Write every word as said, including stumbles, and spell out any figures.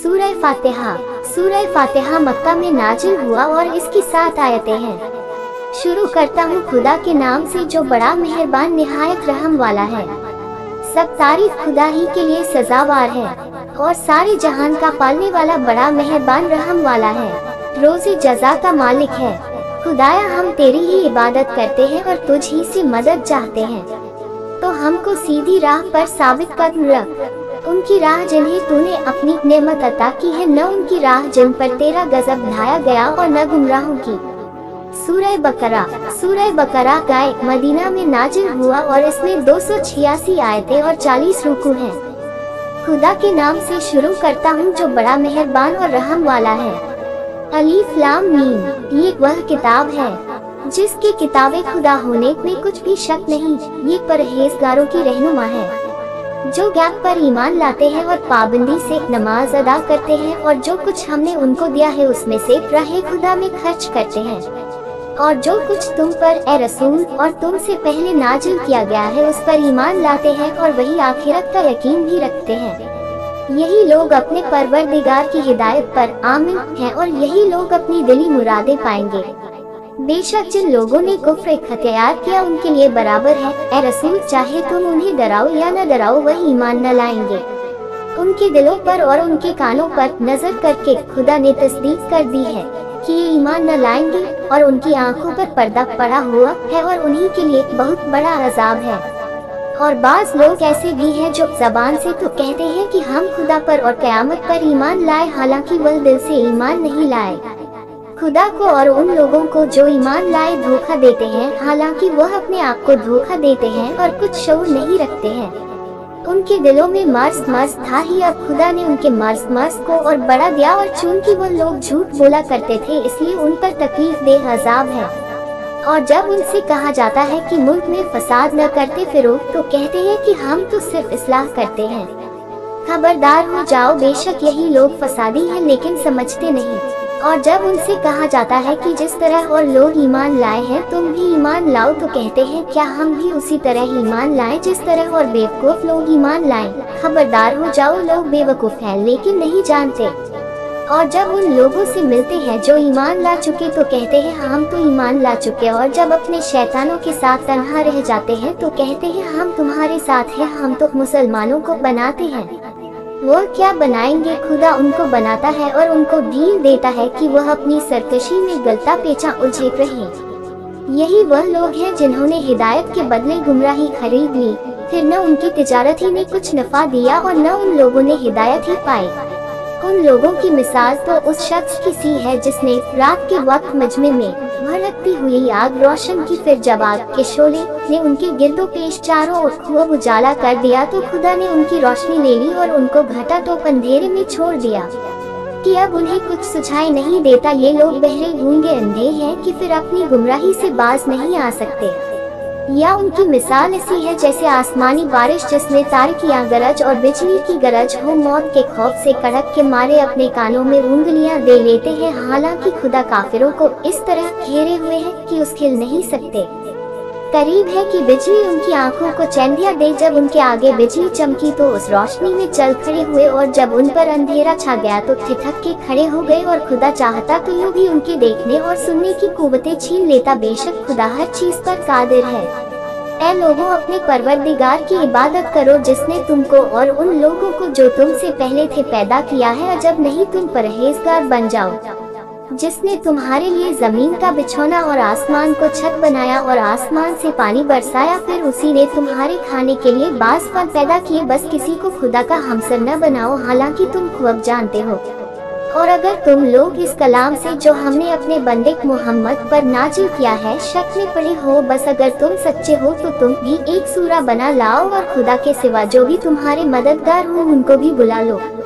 सूरह फातिहा। सूरह फातिहा मक्का में नाजिल हुआ और इसकी सात आयतें हैं। शुरू करता हूँ खुदा के नाम से जो बड़ा मेहरबान निहायत रहम वाला है। सब तारीफ खुदा ही के लिए सजावार है और सारे जहान का पालने वाला बड़ा मेहरबान रहम वाला है, रोज़ी जज़ा का मालिक है। खुदाया हम तेरी ही इबादत करते हैं और तुझ ही से मदद चाहते हैं, तो हमको सीधी राह पर साबित कदम रख। उनकी राह जिन्हें तूने अपनी नेमत अता की है, न उनकी राह जिन पर तेरा गजब ढाया गया और न गुमराहों की। सूरह बकरा। सूरह बकरा गाय मदीना में नाजिल हुआ और इसमें दो सौ छियासी आयतें और चालीस रुकू हैं। खुदा के नाम से शुरू करता हूँ जो बड़ा मेहरबान और रहम वाला है। अलीफ लाम मीम, ये वह किताब है जिसकी किताबे खुदा होने में कुछ भी शक नहीं। ये परहेजगारों की रहनुमा है जो गैप पर ईमान लाते हैं और पाबंदी से नमाज अदा करते हैं और जो कुछ हमने उनको दिया है उसमें से राह खुदा में खर्च करते हैं। और जो कुछ तुम पर ए रसूल और तुम से पहले नाजिल किया गया है उस पर ईमान लाते हैं और वही आखिरत का यकीन भी रखते हैं। यही लोग अपने परवरदिगार की हिदायत पर आमिन हैं और यही लोग अपनी दिली मुरादें पाएंगे। बेशक जिन लोगों ने कुफ्र इख्तियार किया उनके लिए बराबर है, ए रसूल चाहे तुम उन्हें डराओ या न डराओ वह ईमान न लाएंगे। उनके दिलों पर और उनके कानों पर नजर करके खुदा ने तस्दीक कर दी है कि ये ईमान न लाएंगे और उनकी आंखों पर पर्दा पड़ा हुआ है और उन्हीं के लिए बहुत बड़ा अजाब है। और बाज लोग ऐसे भी हैं जो जबान से तो कहते हैं कि हम खुदा पर और क़यामत पर ईमान लाए, हालांकि वह दिल से ईमान नहीं लाए। खुदा को और उन लोगों को जो ईमान लाए धोखा देते हैं, हालांकि वह अपने आप को धोखा देते हैं और कुछ शऊर नहीं रखते हैं। उनके दिलों में मर्ज मर्ज था ही, अब खुदा ने उनके मर्ज मर्ज को और बढ़ा दिया और चूंकि वो लोग झूठ बोला करते थे इसलिए उन पर तकलीफ देह अजाब है। और जब उनसे कहा जाता है कि मुल्क में फसाद न करते फिरो, तो कहते हैं कि हम तो सिर्फ इस्लाह करते हैं। खबरदार हो जाओ, बेशक यही लोग फसादी हैं लेकिन समझते नहीं। और जब उनसे कहा जाता है कि जिस तरह और लोग ईमान लाए हैं तुम भी ईमान लाओ, तो कहते हैं क्या हम भी उसी तरह ईमान लाएं जिस तरह और बेवकूफ लोग ईमान लाएं। खबरदार हो जाओ, लोग बेवकूफ हैं लेकिन नहीं जानते। और जब उन लोगों से मिलते हैं जो ईमान ला चुके तो कहते हैं हम तो ईमान ला चुके, और जब अपने शैतानों के साथ तन्हा रह जाते हैं तो कहते हैं हम तुम्हारे साथ हैं, हम तो मुसलमानों को बनाते हैं। वो क्या बनाएंगे, खुदा उनको बनाता है और उनको ढील देता है कि वह अपनी सरकशी में गलता पेचा उलझे रहे। यही वह लोग हैं जिन्होंने हिदायत के बदले गुमराही खरीद ली, फिर न उनकी तिजारत ही ने कुछ नफा दिया और न उन लोगों ने हिदायत ही पाई। उन लोगों की मिसाल तो उस शख्स की सी है जिसने रात के वक्त मजमे में भड़कती हुई आग रोशन की, फिर जब आग के शोले ने उनके गिरदो पेश चारों ओर खूब उजाला कर दिया तो खुदा ने उनकी रोशनी ले ली और उनको घटा तो अंधेरे में छोड़ दिया कि अब उन्हें कुछ सुझाई नहीं देता। ये लोग बहरे गूंगे अंधे हैं कि फिर अपनी गुमराही से बाज नहीं आ सकते। या उनकी मिसाल ऐसी है जैसे आसमानी बारिश जिसमें तारे की गरज और बिजली की गरज हो, मौत के खौफ से कड़क के मारे अपने कानों में उंगलियां दे लेते हैं, हालांकि खुदा काफिरों को इस तरह घेरे हुए है कि उस हिल नहीं सकते। करीब है कि बिजली उनकी आंखों को चैंदिया दे। जब उनके आगे बिजली चमकी तो उस रोशनी में चल खड़े हुए, और जब उन पर अंधेरा छा गया तो ठिठक के खड़े हो गए। और खुदा चाहता तो यूं भी उनके देखने और सुनने की कुव्वतें छीन लेता, बेशक खुदा हर चीज पर कादिर है। ऐ लोगों, अपने परवरदिगार की इबादत करो जिसने तुमको और उन लोगों को जो तुमसे पहले थे पैदा किया है। जब नहीं तुम परहेजगार बन जाओ, जिसने तुम्हारे लिए जमीन का बिछौना और आसमान को छत बनाया और आसमान से पानी बरसाया, फिर उसी ने तुम्हारे खाने के लिए बाज फल पैदा किए। बस किसी को खुदा का हमसर न बनाओ, हालांकि तुम खूब जानते हो। और अगर तुम लोग इस कलाम से जो हमने अपने बंदे मोहम्मद पर नाजिल किया है शक में पड़े हो, बस अगर तुम सच्चे हो तो तुम भी एक सूरा बना लाओ और खुदा के सिवा जो भी तुम्हारे मददगार हो उनको भी बुला लो।